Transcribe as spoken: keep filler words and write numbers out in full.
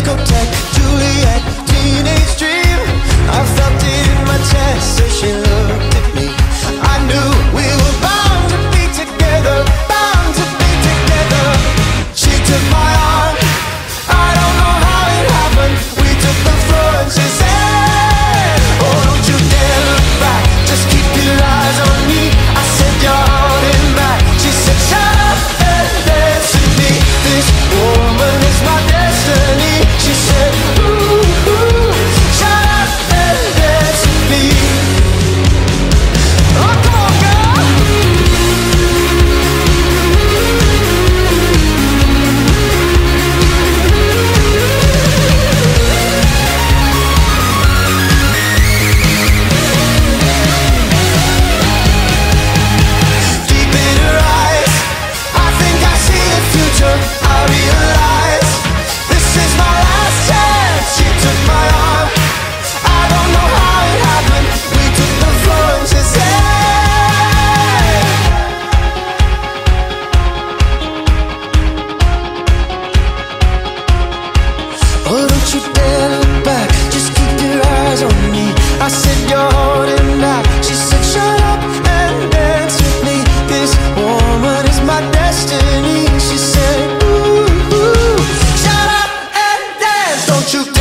discotheque, Juliet, teenage dream. I felt it in my chest as she looked at me. I knew we were bound to be together, bound to be together. She took my arm, I don't know how it happened. We took the floor and she said, oh, don't you dare look back, just keep your eyes on me. I said, you're holding back. She said, shut up and dance with me. This woman is my destiny. She said, ooh, ooh, shut up and dance with me. Oh, come on, girl. Deep in her eyes, I think I see the future. I realize this is my last chance. She took my arm, I don't know how it happened. We took the floor and she said, oh, don't you dare look back, just keep your eyes on me. I said, you're holding back. She said, shut up and dance with me. This woman is my destiny. She said, ooh, ooh, shut up and dance. Don't you